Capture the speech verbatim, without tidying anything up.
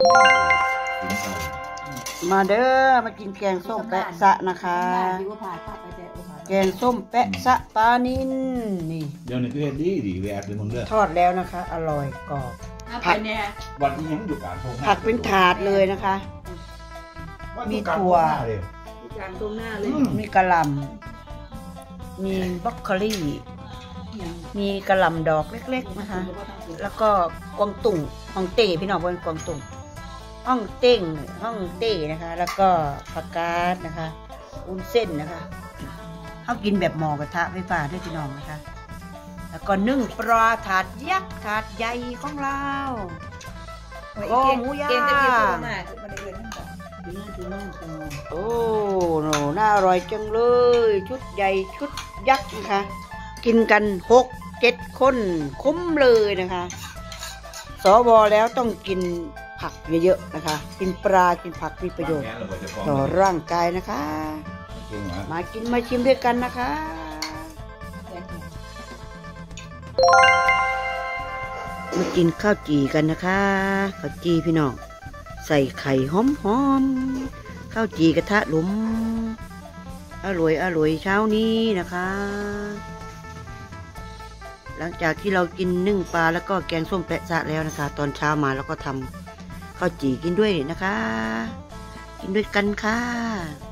มาเด้อมากินแกงส้มแปะสะนะคะแกงส้มแปะสะปลานินนี่เดี๋ยวนี้ก็เห็นดีดีแวบเลยมึงเลือกทอดแล้วนะคะอร่อยกรอบผักวันนี้ยังอยู่กลางทงผักเป็นถาดเลยนะคะมีถั่วมีกระหล่ำมีบรอกโคลีมีกระหล่ำดอกเล็กๆนะคะแล้วก็กวางตุ่งฮ่องเต้พี่น้องบนกวางตุ่งฮ่องเต้งฮ่องเต้นะคะแล้วก็ผักกาดนะคะอุ้นเส้นนะคะเขากินแบบหม้อกระทะไฟฟ้าด้วยพี่น้องนะคะแล้วก็นึ่งปลาถาดยักษ์ถาดใหญ่ของเราโอ้หมูย่างโอ้โหน่าอร่อยจังเลยชุดใหญ่ชุดยักษ์นะคะกินกันหกเจ็ดคนคุ้มเลยนะคะสวแล้วต้องกินผักเยอะๆนะคะกินปลากินผักมีประโยชน์ต่อร่างกายนะคะมากินมาชิมด้วยกันนะคะมากินข้าวจี่กันนะคะข้าวจี่พี่น้องใส่ไข่หอมๆข้าวจี่กระทะหลุมอร่อยอร่อยเช้านี้นะคะหลังจากที่เรากินนึ่งปลาแล้วก็แกงส้มแปะซะแล้วนะคะตอนเช้ามาแล้วก็ทำข้าวจี่กินด้วยนะคะกินด้วยกันค่ะ